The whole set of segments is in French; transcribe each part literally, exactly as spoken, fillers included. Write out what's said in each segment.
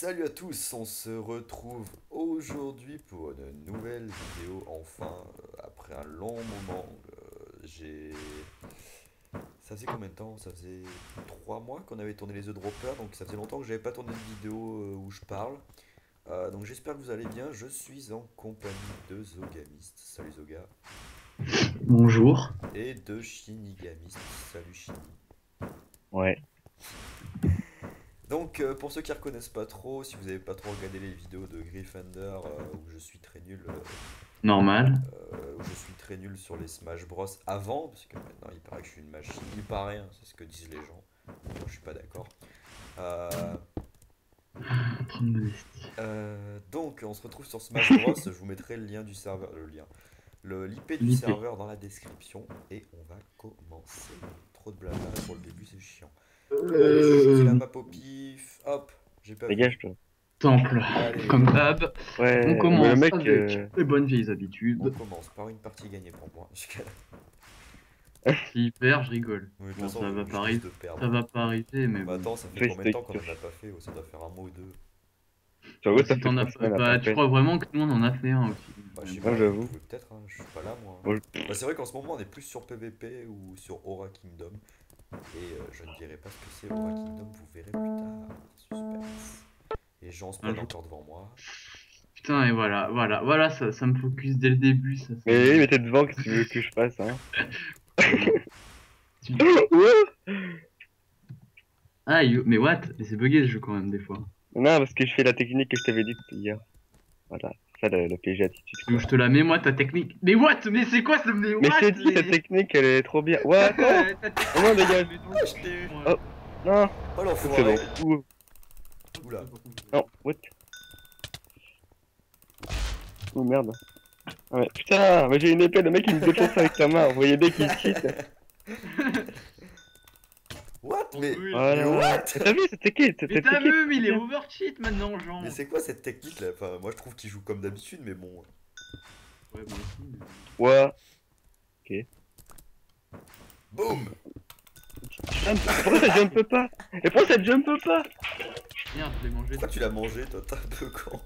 Salut à tous, on se retrouve aujourd'hui pour une nouvelle vidéo, enfin, euh, après un long moment. euh, j'ai... Ça faisait combien de temps? Ça faisait trois mois qu'on avait tourné les œufs Dropper, donc ça faisait longtemps que j'avais pas tourné de vidéo euh, où je parle. Euh, donc j'espère que vous allez bien, je suis en compagnie de Zogamist, salut Zoga, Bonjour. et de Shinigamist, salut Shini. Ouais. Donc, euh, pour ceux qui ne reconnaissent pas trop, si vous n'avez pas trop regardé les vidéos de Gryffindor euh, où je suis très nul, euh, Normal. euh, où je suis très nul sur les Smash Bros avant, parce que maintenant il paraît que je suis une machine, il paraît, hein, c'est ce que disent les gens. Moi, je suis pas d'accord. Euh, Trop de modestie. euh, donc, on se retrouve sur Smash Bros. Je vous mettrai le lien du serveur, le lien, le l'I P du L'I P. serveur dans la description, et on va commencer. Trop de blabla pour le début, c'est chiant. Allez, je choisis la Euh, map au pif. Hop, j'ai pas vu. Dégage toi. Temple. Allez, Comme d'hab. On Ouais, mais le commence mec, avec euh, les bonnes vieilles on habitudes. commence par une partie gagnée pour moi. Jusqu'à là. S'il perd, je rigole. Oui, de toute Bon, façon, ça va je, pas je risque arriver. de perdre. Ça va pas arriver, mais Bah bon. attends, ça fait Twist combien de temps qu'on en Twist. a pas fait? Oh, ça doit faire un mois ou deux. J'avoue, Bon, ça si fait t'en as trois pas, semaines à bah, peu tu près. crois vraiment que nous on en a fait un aussi. Bah je sais Moi, pas, vous j'avoue. pouvez peut-être, hein, je suis pas là moi. Moi, Bah c'est vrai qu'en ce moment on est plus sur P V P ou sur Aura Kingdom. Et euh, je ne dirai pas ce que c'est Aura Kingdom, vous verrez plus tard. Suspense. Les gens Un spawnent jour. encore devant moi. Putain, et voilà, voilà, voilà, ça, ça me focus dès le début, ça, ça Mais oui, me... mais t'es devant, qu'est-ce que tu veux que je fasse, hein? Tu- Ouais. Ah, you- mais what? Mais c'est bugué ce jeu quand même, des fois. Non, parce que je fais la technique que je t'avais dit hier. Voilà, ça, le, le P G attitude, Tu veux quoi. que je te la mets, moi, ta technique? Mais what? Mais c'est quoi ce... Mais Mais what? je t'ai dit, cette les- technique, elle est trop bien. Ouais, non! Ta technique, Oh non, dégage! mais dans Ah le je t'ai eu. cul, moi. Oh, non! Oh C'est l'enfoiré. bon. Ouh. Oula. Non, what? Oh merde. Ah ouais, putain, mais j'ai une épée, le mec il me défonce avec sa main. Vous voyez bien qu'il cheat. What? Mais, Oui. mais Voilà. what? T'as vu, c'était qui? C'était Mais t'as qui? vu, mais il est overcheat maintenant, genre. Mais c'est quoi cette technique là? Enfin, moi je trouve qu'il joue comme d'habitude, mais bon. Ouais, moi aussi, mais... Ouais. Boum! Jump. Pourquoi ça jump pas? Et pourquoi ça jump pas? Merde, je l'ai mangé. Pourquoi tu l'as mangé toi? T'es un peu con.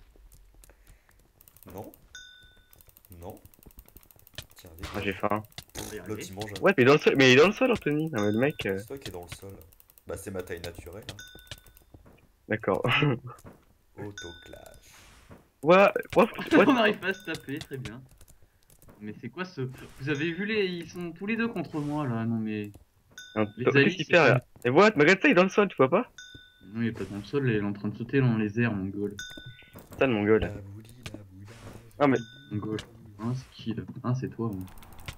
Non? Non? Tiens, Ah, dégage. j'ai faim. L'autre il mange. Ouais, mais il est dans le sol, mais il est dans le sol, Anthony. Non, mais le mec. euh, C'est toi qui est dans le sol. Bah c'est ma taille naturelle. Hein. D'accord. Autoclash. Ouais, what? On What? n'arrive pas à se taper, très bien. Mais c'est quoi ce... Vous avez vu les... Ils sont tous les deux contre moi, là, non mais... Non, Les Qu'est-ce alliés, qu'il c'est fait pas- là? Et what? Mais regarde ça, il est dans le sol, tu vois pas? Non, il est pas dans le sol, il est en train de sauter dans les airs, mon goal. Ça, le mongol. La bouli, la boula, Ah, mais- Mon goal. Hein, c'est qui, là? Hein, c'est toi, moi.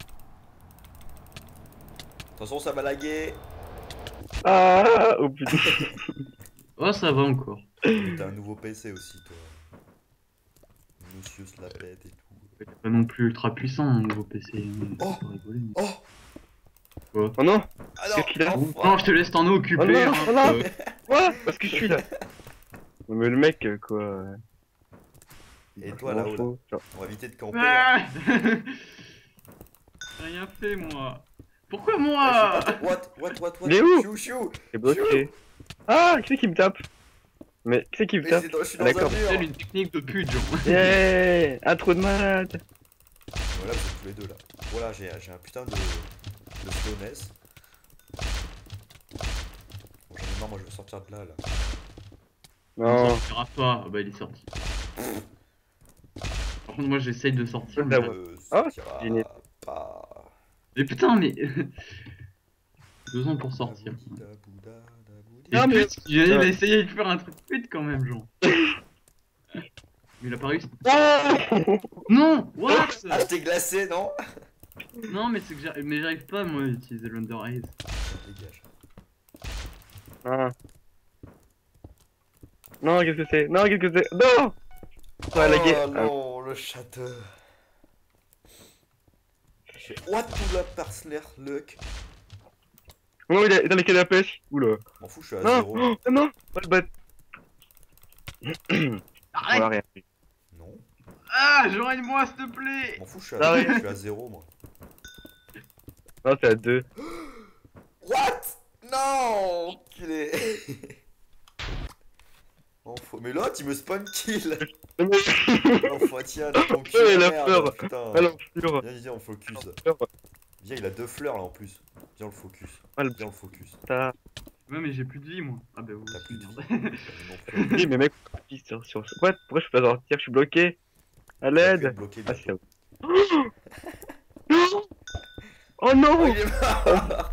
Attention ça va laguer. Ah! Oh putain. Oh, ça va encore. T'as un nouveau P C aussi toi. Monsieur se la pète et tout. Il est pas non plus ultra puissant, mon nouveau P C. hein, Oh. faut pas rigoler, mais- Oh! Quoi? Oh non! Ah non! Qu'est-ce qu'il a? Enfin. Non, je te laisse t'en occuper. Oh non, hein, oh non. euh, Quoi? Parce que je suis là. Non, mais le mec, euh, quoi. euh, Et je toi m'en là-haut là? fous. Genre, On va éviter de camper. Hein. Ah J'ai rien fait, moi. Pourquoi Ah, moi? je sais pas, what? What? What? What? Il est où? Chou chou! c'est bloqué. Ah! Qui c'est qui me tape? Mais qui c'est qui me Mais tape? c'est dans- je suis Ah, dans un d'accord. C'est mur! une technique de pute, genre. Yeah! Un trou de malade! Voilà, vous êtes tous les deux là. Voilà, j'ai j'ai un putain de, de slowness. Bon, j'en ai marre, moi je veux sortir de là là. Il Non. sortira pas. Ah bah, il est sorti. Par contre, moi, j'essaye de sortir. mais- Ah ouais. Euh, Ah, sortira génial. pas. Mais putain, mais. Deux ans pour sortir. Daboudi, dabouda, daboudi. Et Non, mais- pute, il a, il a essayé de faire un truc pute quand même, genre. Mais il a pas réussi. Oh! Non! What? Ah, je t'ai glacé, non? Non, mais c'est que j'arrive, mais j'arrive pas moi à utiliser l'Under Eyes. Dégage. Ah. Non, qu'est-ce que c'est? Non, qu'est-ce que c'est? Non! Ça va laguer. Oh non, le château. J'ai what to la parcelaire luck. Oh, il est dans les quais de la pêche. Oula. M'en fous, je suis à Non! zéro. Oh, non! Pas le bat. Arrête! Voilà, rien. Non. Ah, joigne-moi s'il te plaît! M'en fous, je suis à Arrête. zéro. Je suis à zéro, moi. Non, c'est à deux. What? Non! Qu'il est. Oh, faut... Mais Mais l'autre, il me spawn kill. Mais... Enfin, tiens, dans ton cul, Ouais, la merde, fleur. putain. Ah l'enflure. Viens, viens, on focus. L'enflure. Viens, il a deux fleurs là en plus. Viens, on le focus. Ah le Viens, on le focus. putain. Ouais, mais j'ai plus de vie, moi. Ah bah vous T'as aussi, plus de merde. vie. Bah, nous non plus. Oui, mais mec, on appuie sur, sur... What? Pourquoi je peux pas sortir? Je suis bloqué. À Il va plus être l'aide. bloqué Ah, c'est... bientôt. Non. Oh Oh, non. il est mort.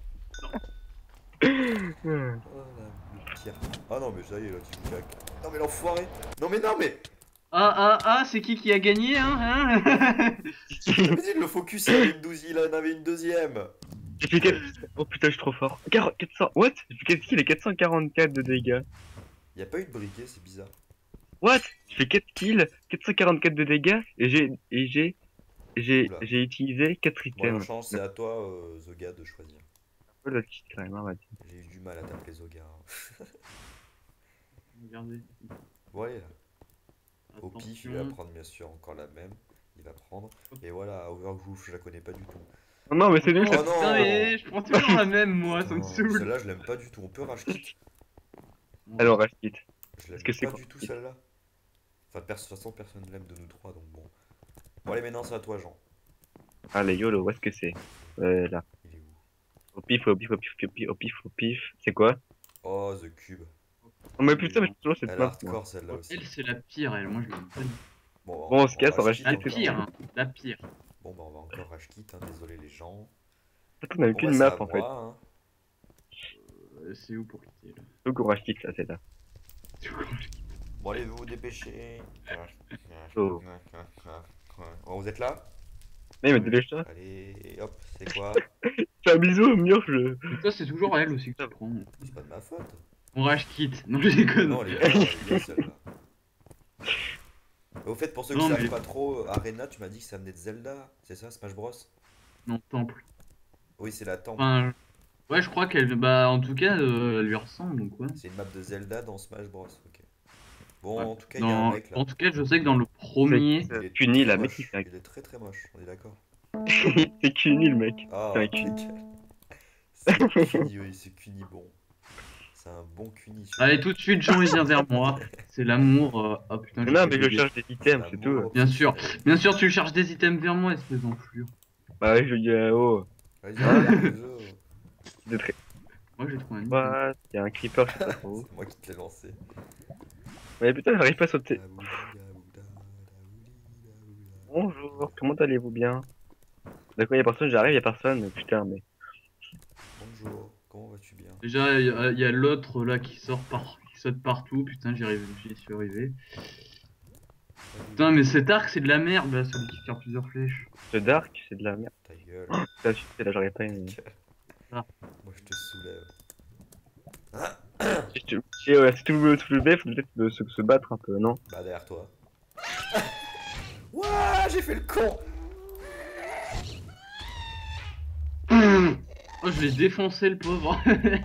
Hmm. Oh là, le pire. Ah non, mais ça y est, là, tu me caques. Non, mais l'enfoiré. Non, mais non, mais. Ah ah ah, c'est qui qui a gagné, hein, hein Mais dis, le focus, il avait une douze, il en avait une deuxième. J'ai fait quatre... Oh putain, je suis trop fort. Quar- quatre cents... What? J'ai fait quatre kills et quatre cent quarante-quatre de dégâts. Il a pas eu de briquet, c'est bizarre. What? J'ai fait quatre kills, quatre cent quarante-quatre de dégâts et j'ai... Et j'ai... J'ai... Oula. J'ai utilisé quatre Bon, la items. chance, c'est à toi, euh, Zoga, de choisir. Un peu le cheat quand même, hein, on va dire. J'ai eu du mal à t'appeler Zoga. hein. Regardez. Bon, allez, là. Au pif, il va Attention. prendre bien sûr encore la même. Il va prendre. Et voilà, Overgroof, je la connais pas du tout. Oh non, mais c'est nul, Oh, ça. Oh non. putain, mais je prends toujours la même, moi, ça me Putain, saoule. Celle-là, je l'aime pas du tout. On peut rage kit. Alors, reste quitte. Je l'aime que c'est pas quoi du tout celle-là. Enfin, de toute façon, personne ne l'aime de nous trois, donc bon. Bon, allez, maintenant, c'est à toi, Jean. Allez, YOLO, où est-ce que c'est? Euh, là. Il est où? Au pif, au pif, au pif, au pif, au pif, au pif. C'est quoi? Oh, The Cube. Oh, mais putain, mais j'ai toujours cette Elle est map, moi. hardcore, celle-là aussi. Elle, c'est la pire, elle. Moi, je l'aime pas. Bon, Bon, on se casse, on rage rage kit La quitte, encore. pire, hein. La pire. Bon, bah, on va encore rage kit, hein. Désolé, les gens. On avait Bon, qu'une bah, map, c'est à en fait. moi, hein. Euh, c'est où pour quitter, là? Donc, on rage quitte, ça, c'est là. C'est où Bon, allez, vous vous dépêchez. Oh. Bon, vous êtes là? Mais il m'a dit ça. Allez, hop, c'est quoi? Fais un bisou au mur, je. Mais toi, c'est toujours elle aussi que tu prends. C'est pas de ma faute. On rage quitte. Non, je déconne. Non, elle est bien, elle est bien celle-là. Au fait, pour ceux qui Non, savent mais- pas trop, Arena, tu m'as dit que ça venait de Zelda, c'est ça, Smash Bros? Non, temple. Oui, c'est la temple. Enfin, ouais, je crois qu'elle. Bah, en tout cas, euh, elle lui ressemble, donc ouais. C'est une map de Zelda dans Smash Bros. Ok. Bon, Ouais. en tout cas, il y a Dans- un mec là. En tout cas, je sais que dans le premier. Il est Cuny, très la moche. mec, c'est Il est très très moche, on est d'accord. c'est Cuny, le mec. Ah, C'est un ok. Cuny. C'est Cuny, oui, c'est Cuny bon. C'est un bon Cuny. celui-là. Allez, tout de suite, Jean, il vient vers moi. C'est l'amour. euh, Oh putain, Mais j'ai non, fait mais je des- cherche des C'est items, un c'est bon tout. Bien sûr. professionnel. Bien sûr, tu cherches des items vers moi, espèce d'enflure. Bah, ouais, je dis, euh, oh. Vas-y, regarde le jeu. De très... Moi, j'ai trouvé un item. What? Y'a un creeper, je sais pas trop. C'est moi qui te l'ai lancé. Mais putain, j'arrive pas à sauter. Daouda, daouda, daouli, daouda. Bonjour, comment allez-vous bien? D'accord, y'a personne, j'arrive, y'a personne, mais putain, mais. Bonjour, comment vas-tu bien? Déjà, il y a, il y a l'autre là qui sort par... qui saute partout. Putain, j'y arrive, j'y suis arrivé. Putain, mais cet arc, c'est de la merde là, celui qui tire plusieurs flèches. Ce dark, c'est de la merde. Ta gueule. Putain, je sais, là, j'aurais pas aimé. Ah. Moi je te soulève. Si tu si, ouais, si tu veux tout lever, faut peut-être se, se battre un peu, non? Bah derrière toi. Ouah, j'ai fait le con. Oh, je l'ai défoncé le pauvre.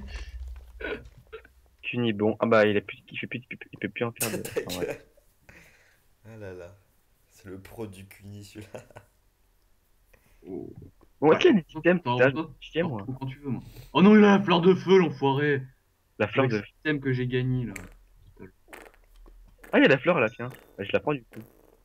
Cuny, bon. Ah bah, il, a plus, il, fait plus, il, peut, il peut plus en faire de. Ta Enfin, ouais. gueule. Ah là là. C'est le pro du Cuny celui-là. Oh. Bon, est-ce qu'il y a des items, T'en putain? reçois Des items, moi. quand tu veux, moi. Oh non, il a la fleur de feu, l'enfoiré. La fleur Avec de. cet item que j'ai gagné là. Ah, il y a la fleur là, tiens. Bah, je la prends du coup.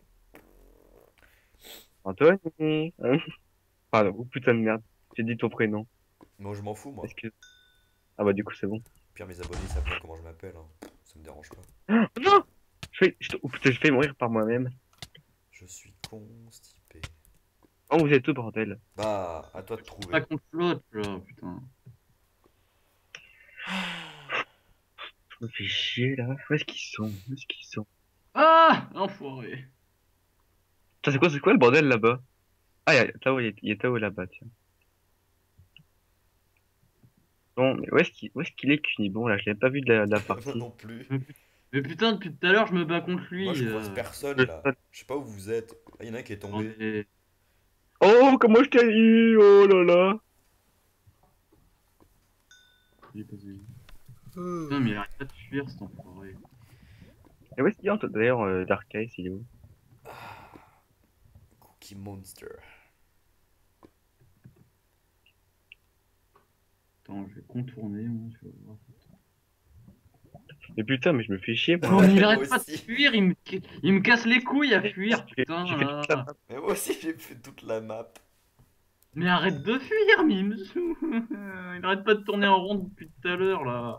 Anthony. Hein. Pardon, oh, putain de merde. J'ai dit ton prénom. Moi je m'en fous moi. Excuse. Ah bah, du coup, c'est bon. Pire mes abonnés savent pas comment je m'appelle. Hein. Ça me dérange pas. Ah, non! Je fais. Je... Oh putain, je fais mourir par moi-même. Je suis constipé. Oh, vous êtes tout, bordel. Bah, à toi de Pas trouver. contre l'autre là, putain. Je me fais chier là. Où est-ce qu'ils sont? Où est-ce qu'ils sont? Ah, l'enfoiré. Putain, c'est quoi, c'est quoi le bordel là-bas? Ah, il y a Tao, il y a- il y a Tao là-bas, tiens. Bon, mais où est-ce qu'il où est-ce qu'il est, Cuny? Bon, là, je l'ai pas vu de la, de la Moi partie. non plus. Mais putain, depuis tout à l'heure, je me bats contre lui. Moi je croise euh. personne je- là. Je sais pas où vous êtes. Ah, y'en a un qui est Non, tombé. mais- Oh, comment je t'ai eu? Oh là là. il est passé. Putain, mais il arrête pas de fuir cet enfoiré. Et où est-ce qu'il est, Anto- d'ailleurs, euh, Dark Ice, il est où? Cookie Monster. Attends, je vais contourner, moi, tu vas voir. Mais putain, mais je me fais chier, Oh, moi. mais il Moi arrête pas de aussi. fuir, il me, il me casse les couilles à fuir, J'ai putain. j'ai fait toute la Là. map. Mais moi aussi, j'ai fait toute la map. Mais arrête de fuir, mais il me saoule. Il arrête pas de tourner en rond depuis tout à l'heure, là.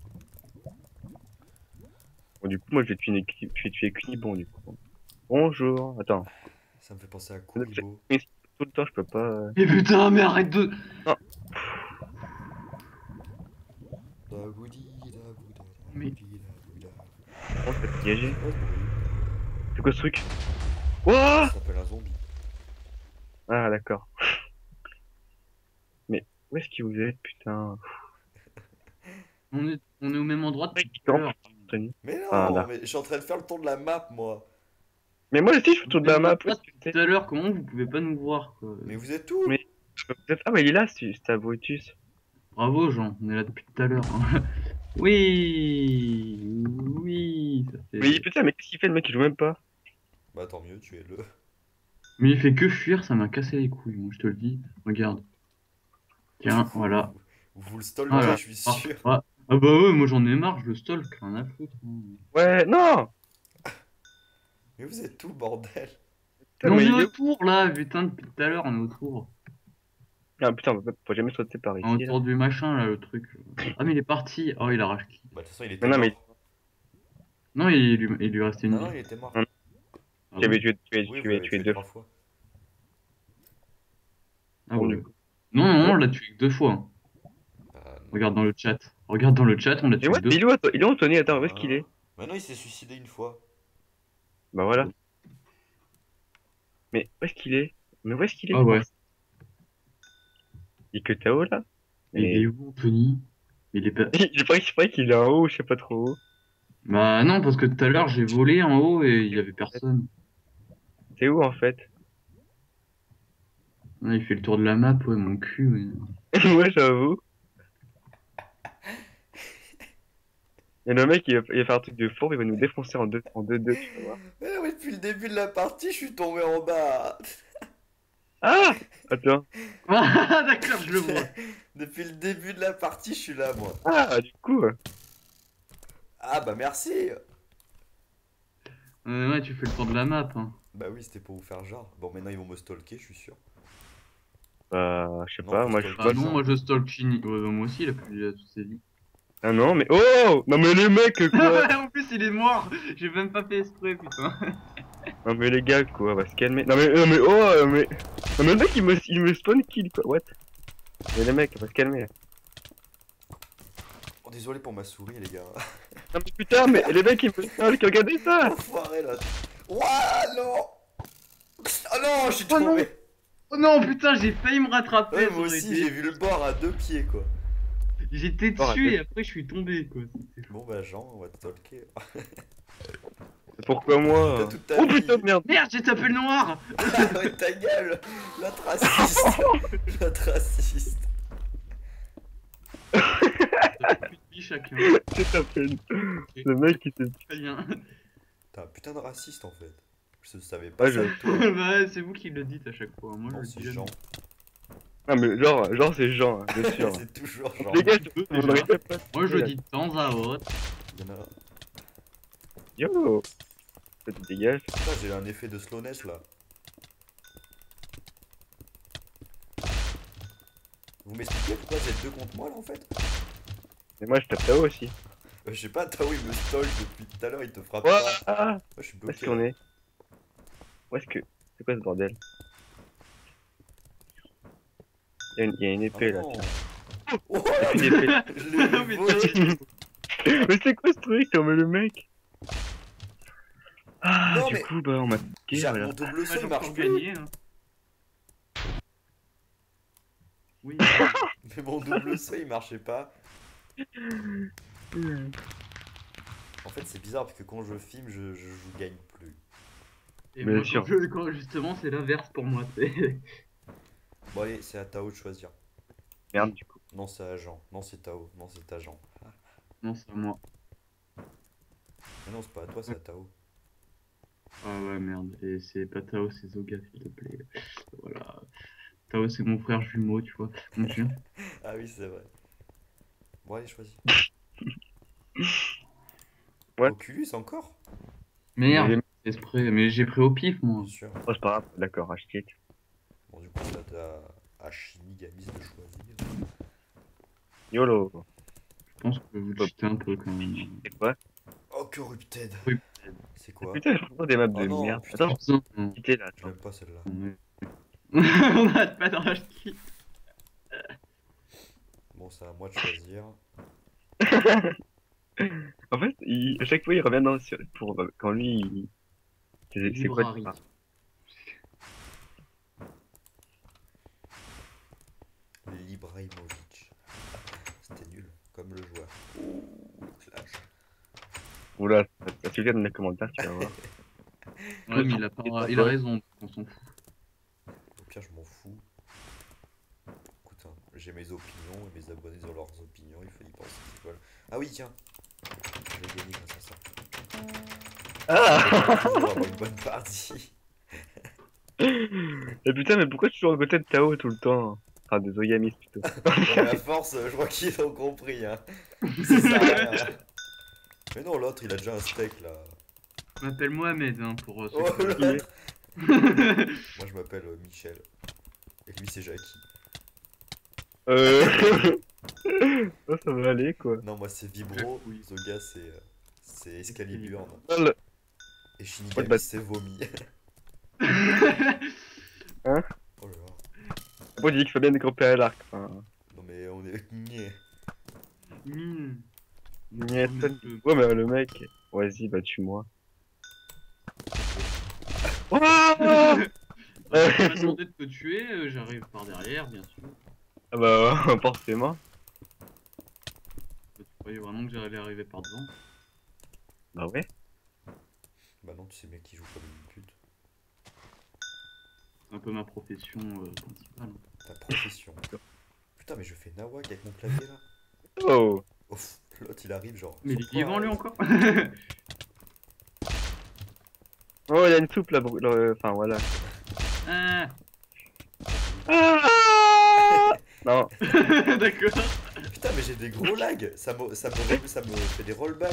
Bon, du coup, moi, je vais tuer, une équi- je vais tuer Cunibon, du coup. Bonjour. Attends. Ça me fait penser à Mais Kuribo. tout le temps, je peux pas. euh, Mais putain, mais arrête de... Dagoudi, dagouda, Mais- dagoudi, dagouda. Comment je peux te dégager? C'est quoi ce bruit? C'est quoi ce truc? Wouah! Ça s'appelle un zombie. Ah, d'accord. Mais où est-ce que vous êtes, putain? On est, on est au même endroit depuis Mec, tout à l'heure. Anthony. Mais non, Ah, là. mais je suis en train de faire le tour de la map, moi. Mais moi aussi, je fais tout de la map. Depuis tout à l'heure, comment vous pouvez pas nous voir, quoi. Mais vous êtes où? Mais- Ah, mais il est là, c'est c'est à Brutus. Bravo, Jean, on est là depuis tout à l'heure. hein. Oui, oui, ça fait... Mais putain, mais qu'est-ce qu'il fait, le mec? Il joue même pas. Bah tant mieux, tu es le. Mais il fait que fuir, ça m'a cassé les couilles, moi, je te le dis. Regarde. Tiens, voilà. Vous, vous le stalkez, Voilà. je suis Ah, sûr. ah, ah bah ouais, moi j'en ai marre, je le stalk, rien à foutre. hein. Ouais, non! Mais vous êtes où, bordel? Putain, Mais on mais est il est où? autour là, putain, depuis tout à l'heure, on est autour. Ah putain, on peut faut jamais sauter par ici. On est là. autour du machin là, le truc. Ah, mais il est parti. Oh, il arrache qui? Bah de toute façon, il était Mais non, mort. Non, il, lui- il lui restait une Non, non, vie. il était mort. Non. Ah J'avais ouais. tué, tué, Oui, vous tué, l'avez tué tué deux trois fois. fois. Ah Bon, ouais. du coup. Non, non, on l'a tué que deux fois. hein. Bah, non. Regarde dans le chat. Regarde dans le chat, on l'a Mais tué ouais, deux mais il est où, Anto- il est où, Anthony? Attends, où est-ce qu'il est? Bah non, il s'est suicidé une fois. Bah voilà. Mais où est-ce qu'il est? Mais où est-ce qu'il est? Ah ouais. Il est que Tao là? Il est où, Anthony? Il est pas. Il paraît je croyais qu'il est en haut, je sais pas trop où. Bah non, parce que tout à l'heure j'ai volé en haut et il y avait personne. C'est où en fait? Ouais, il fait le tour de la map, ouais, mon cul. Ouais. Ouais, j'avoue. Et le mec, il va, il va faire un truc de fourbe, il va nous défoncer en deux, en deux, deux, tu vas voir. Mais non, mais depuis le début de la partie, je suis tombé en bas. Ah! Attends. Ah, d'accord, je le vois. Depuis le début de la partie, je suis là, moi. Ah, du coup. Ah bah merci. Euh, ouais, tu fais le tour de la map. Hein. Bah oui, c'était pour vous faire genre. Bon, maintenant ils vont me stalker, je suis sûr. Bah, je sais Non, pas, faut moi je stalker. Ah vois. non, moi je stalk Chini. Ouais, bah, moi aussi, il a plus euh, toutes ses vies. Ah non, mais oh! Non, mais les mecs, quoi! en plus, il est mort. J'ai même pas fait exprès, putain. Non, mais les gars, quoi, on va se calmer. Non, mais, non, mais oh, euh, mais. Non, mais le mec, il me, il me spawn kill, quoi, what? Mais les mecs, on va se calmer. Oh, désolé pour ma souris, les gars. Non, mais putain, mais les mecs, ils me stalk, regardez ça! Enfoiré là. Ouah, non. Oh non, je suis Oh non. tombé. Oh non, putain, j'ai failli me rattraper. Ouais, ça moi aurait aussi, été- j'ai vu le bord à deux pieds, quoi. J'étais Bord à dessus deux. et après je suis tombé, quoi. C'était- Bon bah Jean, on va te stalker. Pourquoi moi? T'as toute ta Oh vie. putain de merde! Merde, j'ai tapé le noir. Ah ouais, ta gueule. L'autre raciste. L'autre raciste. T'as plus de vie chacun. C'est ta peine. Le mec, il s'est. Très bien. T'es un putain de raciste en fait. Je savais pas Ouais, ça je- de toi. bah, c'est vous qui le dites à chaque fois. Moi, Non, je le c'est dis jamais. Jean. Non, mais genre, genre c'est Jean, hein, bien sûr. C'est toujours Jean. Les gars, je déjà. vous n'arrêtez pas. Moi, je le dis de temps à autre. Il y en a... Yo! Ça te dégage. Putain, j'ai un effet de slowness là. Vous m'expliquez pourquoi vous êtes deux contre moi là en fait? Mais moi, je tape Tao aussi. Euh, Je sais pas, Tao il me stalk depuis tout à l'heure, il te frappe Ouais! pas. Ah! Moi je suis Où est-ce bloqué. qu'on là. est? Où est-ce que. C'est quoi ce bordel? Il y a une, il y a une Ah épée là. non. tiens. Oh, Une épée. je l'ai Mais volé. Mais c'est quoi ce truc? Non, mais le mec! Ah, Non, du mais- coup, bah, on m'a J'ai guerre là. mon double Moi, saut j'ai il encore marche plus. gagné. Hein. Oui. Mais mon double saut il marchait pas. En fait c'est bizarre parce que quand je filme je, je, je gagne plus. Et Bien moi, sûr. quand je- quand- justement, c'est l'inverse pour moi. c'est- Bon allez, c'est à Tao de choisir. Merde, du coup. Non c'est à Jean. Non c'est Tao. Non c'est à Jean. Non, c'est à moi. Mais non c'est pas à toi, c'est à Tao. Ah ouais, merde. Et c'est pas Tao, c'est Zoga, s'il te plaît. Voilà. Tao, c'est mon frère jumeau, tu vois. Mon chien. Ah oui c'est vrai. Bon allez choisis. Ouais. Oculus encore? Merde, esprit, mais j'ai pris au pif moi. Bien sûr. Oh, c'est pas grave, d'accord, acheter. Bon, du coup, t'as à Shinigamis de choisir. YOLO. Je pense que vous cheatez un peu quand même. C'est quoi? Oh, Corrupted. Oui. C'est quoi? Putain, je trouve des maps Oh de non, merde. putain. Attends, Putain, j'ai on- quitté là. Je l'aime pas celle-là. on n'arrête pas d'en acheter. Bon, c'est à moi de choisir. En fait, il- à chaque fois, il revient dans sur- pour quand lui, il... c'est c'est quoi Library. ça? Libraimovic. C'était nul, comme le joueur. Ouh, clash. Oula, ça suffit dans les commentaires, tu vas voir. Ouais, mais il a, pas... il a raison, on s'en fout. Au pire, je m'en fous. Écoute, hein, j'ai mes opinions et mes abonnés ont leurs opinions. Il faut y penser ce qu'ils veulent. Ah oui, tiens. J'ai gagné grâce à ça. Ah. Toujours avoir une bonne partie. Et putain, mais pourquoi tu es toujours à côté de Tao tout le temps? Enfin, des Oyamis plutôt. Bon, à force, je crois qu'ils ont compris. Hein. C'est ça. Hein. Mais non, l'autre, il a déjà un steak là. Je m'appelle Mohamed hein, pour euh, ceux Oh, qui- l'autre. Moi, je m'appelle euh, Michel. Et lui, c'est Jackie. Euh... oh, ça va aller quoi. Non, moi, c'est Vibro. Oui. Zoga, c'est euh, c'est Excaliburne. Oh, le- Et Ouais, Shinigami, bah- c'est Vomi. Hein? Oh là là. Moi, j'ai dit qu'il faut bien découper à l'arc. Enfin, Non, mais on est. Nyeh. Hmm. niet. Euh, Ouais, mais le mec, vas-y, bah tue-moi. Ah bah, j'ai pas demandé de te tuer, euh, j'arrive par derrière, bien sûr. Ah bah, forcément. Tu croyais vraiment que j'allais arriver par devant? Bah ouais. Bah non, tu sais bien qu'il joue comme une pute. C'est un peu ma profession euh, principale. Ta profession. Putain, mais je fais nawak avec mon clavier là. Oh. Ouf, l'autre il arrive genre. Mais il est vivant lui encore? Oh, il y a une soupe là, brû- là, enfin voilà. Ah, Ah non. d'accord. Putain, mais j'ai des gros lags. Ça me, ça me, ça me fait des rollbacks.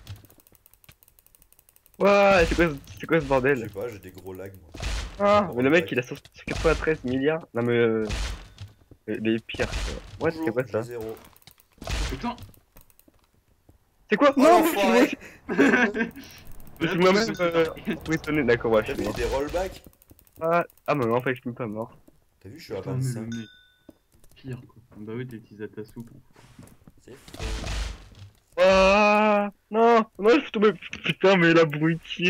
Ouah, c'est quoi, ce- c'est quoi ce Je bordel? sais pas, j'ai des gros lags moi. Ah, mais le mec il a sur quatre-vingt-treize milliards. Non mais euh, les les pires. Quoi. What, c'est quoi ça? Zéro. Putain. C'est quoi? Oh, Non, l'enfoiré. je suis moi-même euh, poissonné. D'accord, ouais, je T'as suis vu mort. des rollbacks? Ah, ah, mais en fait, je suis pas mort. T'as vu, je suis à Putain, mais le vingt-cinq. mec. Pire quoi. Bah oui, t'es utilisé à ta soupe. C'est faux. Ah, non, non, je suis tombé. Putain, mais l'abruti.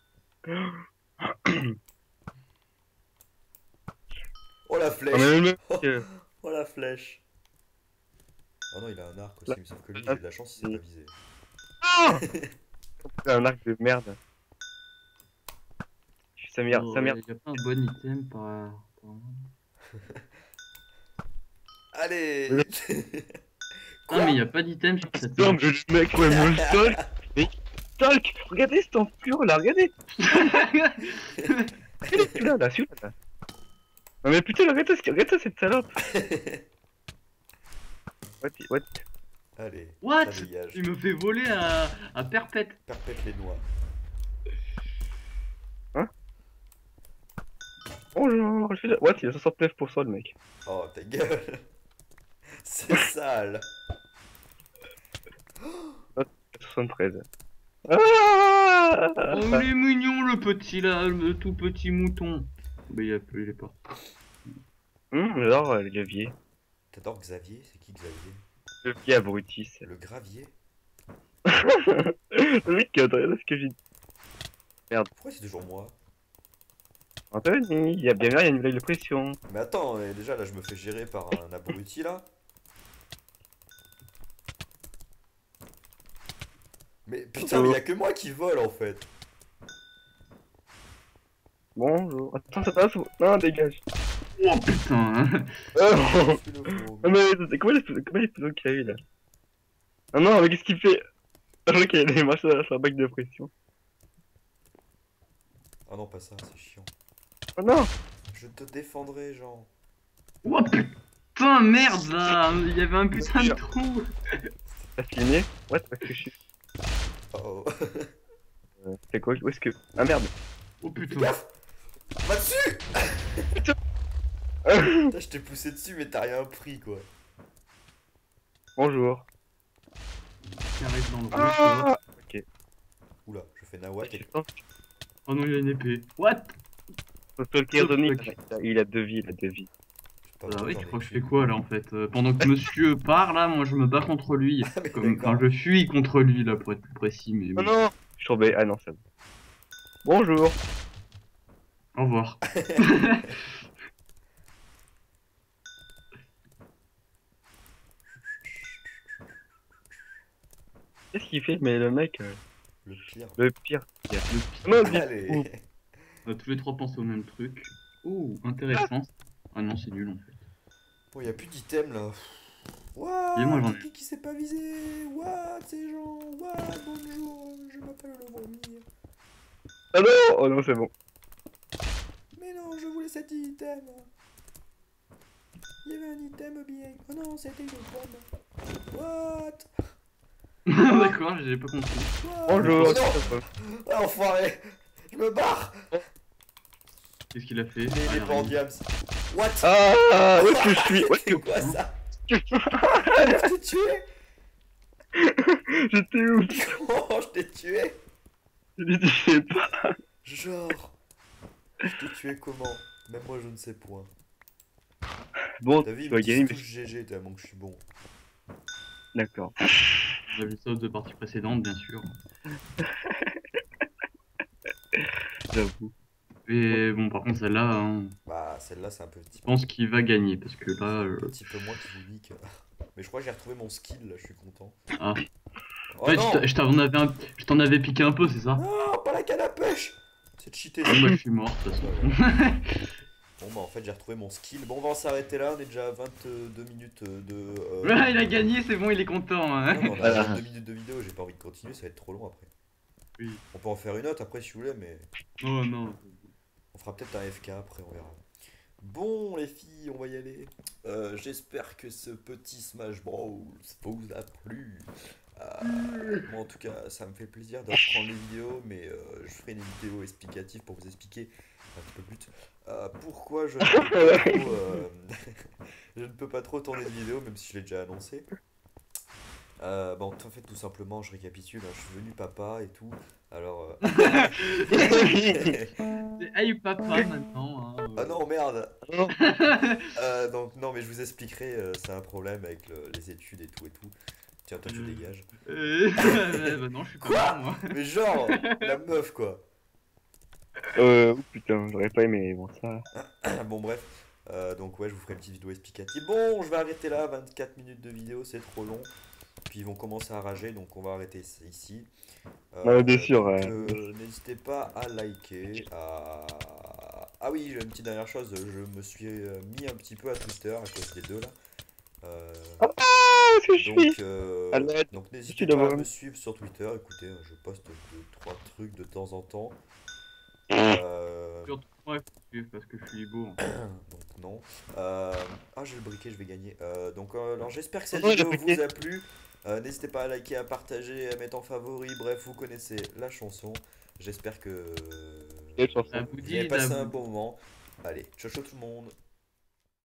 Oh la Ah, flèche. mais le mec. euh, Oh la flèche. Oh non, il a un arc aussi, mais sauf que lui, j'ai de la chance, il s'est pas visé. Ah c'est un arc de merde. Je suis sa merde, sa merde. Y'a pas un bon item par. par... Allez. Ah, mais y'a pas d'item sur cette Putain, map. mais le mec, ouais, mon stalk. Mais stalk, regardez cet enflure là, regardez. Regardez celui-là, là, celui-là. Là. Non mais putain, regarde ça, regarde ça cette salope. What, what? Allez. What? Ça dégage. Il me fait voler à, à perpète. Perpète les noix. Bonjour, je suis là. What, il a soixante-neuf pour cent le mec. Oh ta gueule. C'est sale. soixante-treize. Ah Oh, il est mignon le petit là, le tout petit mouton. Bah, il, a, il est pas. Hum, j'adore euh, le gravier. T'adores Xavier? C'est qui Xavier? Le pied abruti. c'est- Le gravier? Le mec qui a regardé ce que j'ai dit. Pourquoi c'est toujours moi? Anthony, il y a bien il y a une blague de pression. Mais attends, mais déjà là je me fais gérer par un abruti là. Mais putain, mais y'a que moi qui vole en fait. Bonjour. Attends, ça passe ou... Non, dégage. Oh putain. Oh, Je suis le faux. non, mais c'est comment les comment les pneus qu'il a eu là? Ah non, mais qu'est-ce qu'il fait? Je crois qu'il a des machins sur un bac de pression. Ah non, pas ça, c'est chiant. Oh non! Je te défendrai, Jean. Oh putain, merde là. Il y avait un putain de trou. T'as filmé? What? Parce que je suis. Oh. Euh, C'est quoi? Où est-ce que. Ah merde! Oh Fais putain. gaffe. Va dessus. Putain, je t'ai poussé dessus, mais t'as rien pris, quoi. Bonjour. Qui arrive dans le rouge, quoi. Ah ok. Oula, je fais Nawak et... Oh non, il a une épée. What? Faut se le donner. Fuck. Il a deux vies, il a deux vies. Pas Bah besoin oui, d'en tu crois que je écrire. fais quoi là en fait? Euh, Pendant que monsieur part là, moi je me bats contre lui. Ah, mais Comme... d'accord. Enfin, je fuis contre lui là pour être plus précis, mais Oh oui. non! Je suis tombé. Ah non, ça va. Bonjour! Au revoir. Qu'est-ce qu'il fait? Mais le mec, euh, Le pire. le pire. Le pire. Non, dis- Allez. Ouh. On a tous les trois pensé au même truc. Oh, intéressant. Ah non, c'est nul en fait. Bon, y a plus d'items là. Et What? moi, j'en ai- Qui qui s'est pas visé? What ces gens? What? Bonjour, je m'appelle le vomi. Ah non! Oh non, c'est bon. Mais non, je voulais cet item. Il y avait un item bien. Oh non, c'était une pomme. What? D'accord, j'ai pas compris. What? Bonjour! Oh non! Ah, enfoiré! Je me barre! Qu'est-ce qu'il a fait? Il Ah, est, il est rien. pas en diams. What? Ah! Où est-ce que je suis? Où est-ce C'est que. quoi ça? Je t'ai tué? J'étais où? Oh, je t'ai tué! Je sais pas. Genre. Je t'ai tué comment? Même moi je ne sais point. Bon, T'as vu, tu il vas me gagner, dit mais. tous G G tellement que je suis bon. D'accord. On a vu ça aux deux parties précédentes, bien sûr. J'avoue. Et bon, par contre, celle-là, hein, Bah, celle-là c'est un petit je peu, pense qu'il va gagner parce que là. un euh, petit peu moins qui vous nique. Mais je crois que j'ai retrouvé mon skill là, je suis content. Ah. Oh Ouais, non! je t'a- je t'en avais, un- je t'en avais piqué un peu, c'est ça? Non, pas la canne à pêche! C'est cheaté. Ah, bah, je suis mort, de toute façon. Bon bah en fait j'ai retrouvé mon skill. Bon on va s'arrêter là, on est déjà à vingt-deux minutes de... euh, Ouais, il a gagné, c'est bon, il est content. Hein. Non, mais on a Voilà. vingt-deux minutes de vidéo, j'ai pas envie de continuer, ça va être trop long après. Oui. On peut en faire une autre après si vous voulez, mais Oh non. on fera peut-être un F K après, on verra. Bon les filles, on va y aller. Euh, J'espère que ce petit Smash Bros vous a plu. Euh, moi en tout cas ça me fait plaisir de reprendre les vidéos, mais euh, je ferai une vidéo explicative pour vous expliquer un petit peu le but. Euh, pourquoi je ne, peux pas trop, euh, je ne peux pas trop tourner de vidéo même si je l'ai déjà annoncé. Euh, bon, en fait, tout simplement, je récapitule, hein, je suis devenu papa et tout. Alors. Euh... C'est Hey papa maintenant. Hein. Ah non, merde! Non. Euh, donc, non, mais je vous expliquerai, euh, c'est un problème avec le- les études et tout et tout. Tiens, toi, tu Euh. dégages. Euh, bah non, je suis pas Quoi mort, moi. Mais genre, la meuf quoi! Euh. Oh putain, j'aurais pas aimé. Bon, ça. Bon, bref. Euh, donc, ouais, je vous ferai une petite vidéo explicative. Bon, je vais arrêter là, vingt-quatre minutes de vidéo, c'est trop long. Puis ils vont commencer à rager, donc on va arrêter ici. Euh, Ouais, bien sûr, donc, ouais. euh, n'hésitez pas à liker, à... Ah oui, j'ai une petite dernière chose, je me suis euh, mis un petit peu à Twitter à cause des deux là. Euh, Ah, qu'est-ce que je fais? donc euh, À l'aide. donc n'hésitez Merci pas à d'avoir- me suivre sur Twitter, écoutez, je poste deux, trois trucs de temps en temps. Euh, Surtout, ouais, parce que je suis beau. hein. donc non. Euh, Ah j'ai le briquet, je vais gagner. Euh, donc euh, alors j'espère que cette Oh non, il a vidéo briquet. vous a plu. Euh, N'hésitez pas à liker, à partager, à mettre en favori. Bref, vous connaissez la chanson. J'espère que Quelle chanson? La vous avez boudine, passé la un boudine. bon moment. Allez, ciao ciao tout le monde.